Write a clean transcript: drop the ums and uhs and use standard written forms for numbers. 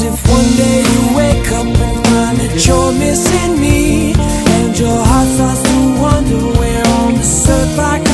if one day you wake up and find that you're missing me, and your heart starts to wonder where on this earth I